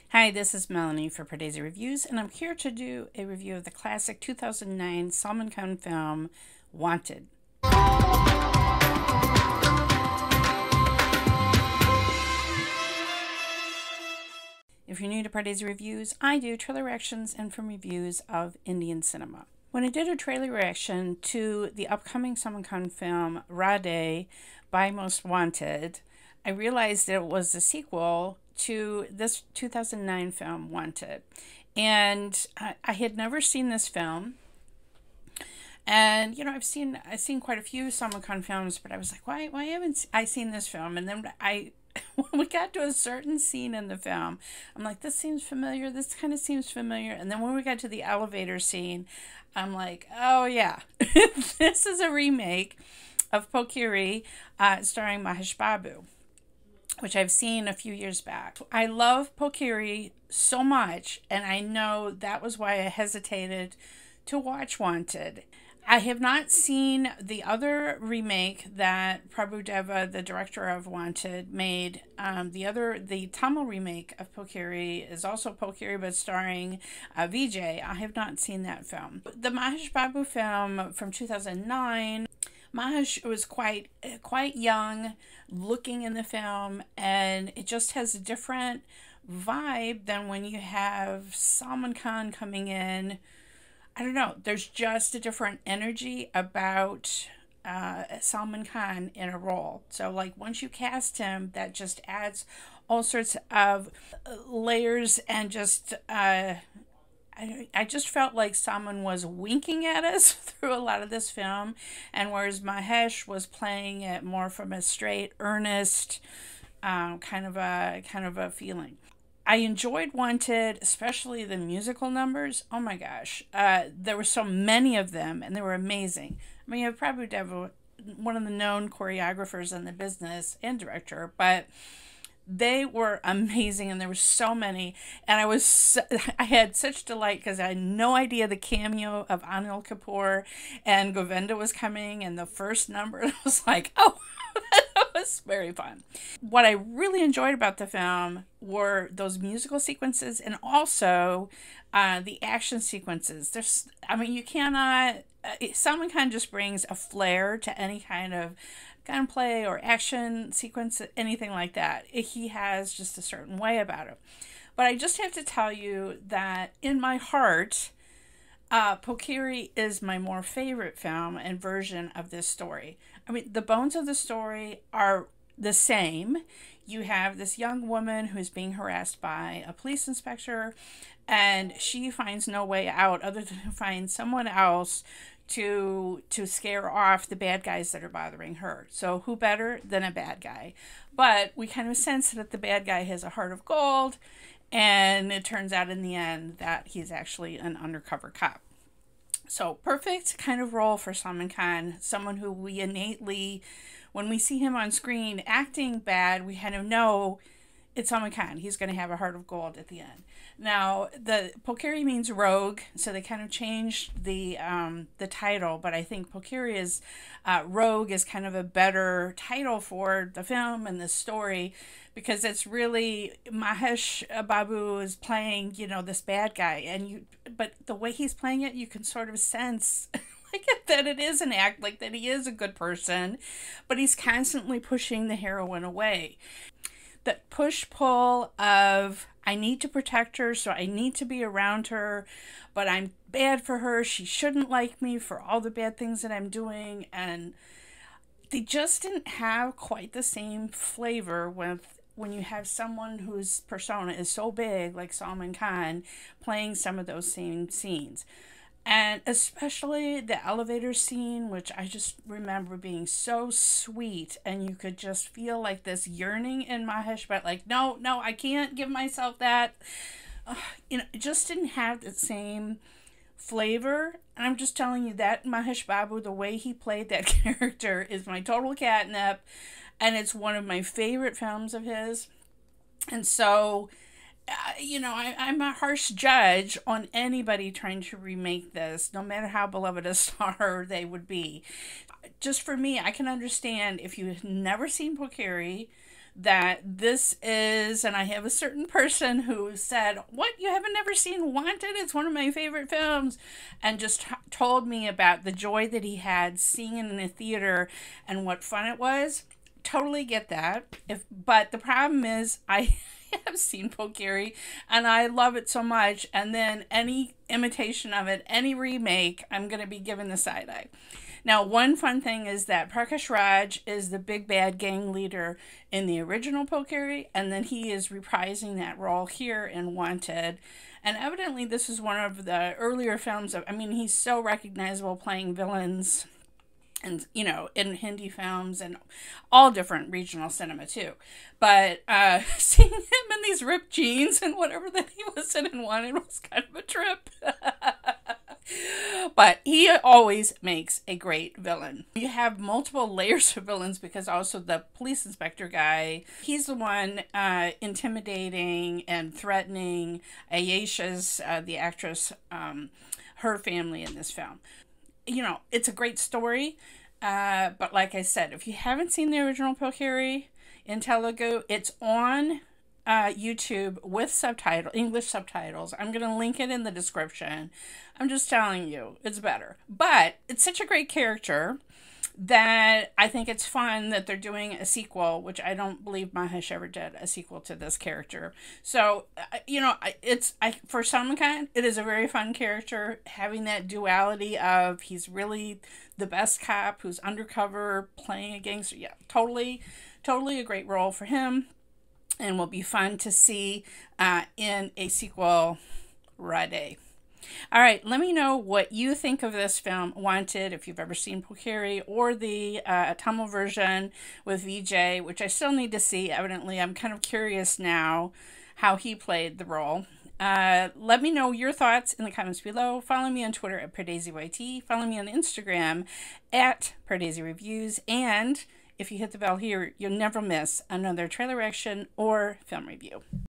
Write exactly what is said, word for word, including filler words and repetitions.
Hi, this is Melanie for Pardesi Reviews, and I'm here to do a review of the classic two thousand nine Salman Khan film, Wanted. If you're new to Pardesi Reviews, I do trailer reactions and film reviews of Indian cinema. When I did a trailer reaction to the upcoming Salman Khan film, Radhe by Most Wanted, I realized that it was a sequel to this two thousand nine film, Wanted. And I, I had never seen this film. And, you know, I've seen I've seen quite a few Salman Khan films, but I was like, why, why haven't I seen this film? And then I, when we got to a certain scene in the film, I'm like, this seems familiar. This kind of seems familiar. And then when we got to the elevator scene, I'm like, oh, yeah, this is a remake of Pokiri, uh, starring Mahesh Babu, which I've seen a few years back. I love Pokiri so much, and I know that was why I hesitated to watch Wanted. I have not seen the other remake that Prabhu Deva, the director of Wanted, made. Um, the other, the Tamil remake of Pokiri is also Pokiri, but starring uh, Vijay. I have not seen that film. The Mahesh Babu film from two thousand nine, Mahesh was quite quite young looking in the film, and it just has a different vibe than when you have Salman Khan coming in. I don't know, there's just a different energy about uh, Salman Khan in a role. So like once you cast him, that just adds all sorts of layers, and just uh, I, I just felt like Salman was winking at us through a lot of this film, and whereas Mahesh was playing it more from a straight, earnest um, kind of a kind of a feeling. I enjoyed Wanted, especially the musical numbers. Oh my gosh, uh, there were so many of them, and they were amazing. I mean, you have Prabhu Deva, one of the known choreographers in the business and director, but they were amazing, and there were so many, and I was so, I had such delight because I had no idea the cameo of Anil Kapoor and Govinda was coming, and the first number, I was like, oh, that was very fun. What I really enjoyed about the film were those musical sequences, and also uh, the action sequences. There's, I mean, you cannot, uh, Salman Khan just brings a flair to any kind of gunplay or action sequence, anything like that. He has just a certain way about it. But I just have to tell you that in my heart, uh, Pokiri is my more favorite film and version of this story. I mean, the bones of the story are the same. You have this young woman who's being harassed by a police inspector, and she finds no way out other than to find someone else to to scare off the bad guys that are bothering her. So who better than a bad guy? But we kind of sense that the bad guy has a heart of gold, and it turns out in the end that he's actually an undercover cop. So perfect kind of role for Salman Khan, someone who we innately, when we see him on screen acting bad, we kind of know it's Salman Khan. He's going to have a heart of gold at the end. Now, the Pokiri means rogue, so they kind of changed the um, the title, but I think Pokiri is, uh, rogue is kind of a better title for the film and the story, because it's really Mahesh Babu is playing, you know, this bad guy, and you, but the way he's playing it, you can sort of sense like that it is an act, like that he is a good person, but he's constantly pushing the heroine away. That push-pull of, I need to protect her, so I need to be around her, but I'm bad for her. She shouldn't like me for all the bad things that I'm doing. And they just didn't have quite the same flavor with when you have someone whose persona is so big, like Salman Khan, playing some of those same scenes. And especially the elevator scene, which I just remember being so sweet, and you could just feel like this yearning in Mahesh, but like, no, no, I can't give myself that. Uh, you know, it just didn't have the same flavor. And I'm just telling you that Mahesh Babu, the way he played that character is my total catnip, and it's one of my favorite films of his. And so, Uh, you know, I, I'm a harsh judge on anybody trying to remake this, no matter how beloved a star they would be. Just for me, I can understand if you've never seen Pokiri, that this is, and I have a certain person who said, what, you haven't never seen Wanted? It's one of my favorite films, and just t- told me about the joy that he had seeing it in a theater and what fun it was. Totally get that. If but the problem is I have seen Pokiri and I love it so much, and then any imitation of it, any remake, I'm going to be given the side eye. Now, one fun thing is that Prakash Raj is the big bad gang leader in the original Pokiri, and then he is reprising that role here in Wanted. And evidently this is one of the earlier films of, I mean, he's so recognizable playing villains and, you know, in Hindi films and all different regional cinema too. But uh, seeing him in these ripped jeans and whatever that he was in and wanted was kind of a trip. But he always makes a great villain. You have multiple layers of villains because also the police inspector guy, he's the one uh, intimidating and threatening Ayesha's, uh, the actress, um, her family in this film. You know, it's a great story, uh, but like I said, if you haven't seen the original Pokiri in Telugu, it's on uh, YouTube with subtitle English subtitles. I'm going to link it in the description. I'm just telling you, it's better. But it's such a great character that I think it's fun that they're doing a sequel, which I don't believe Mahesh ever did a sequel to this character. So, you know, it's I for Salman Khan, it is a very fun character, having that duality of he's really the best cop who's undercover playing a gangster. Yeah, totally, totally a great role for him, and will be fun to see uh, in a sequel, Rade. All right, let me know what you think of this film, Wanted, if you've ever seen Pokiri or the uh, Tamil version with Vijay, which I still need to see. Evidently, I'm kind of curious now how he played the role. Uh, let me know your thoughts in the comments below. Follow me on Twitter at Pardesi Y T. Follow me on Instagram at Pardesi Reviews. And if you hit the bell here, you'll never miss another trailer reaction or film review.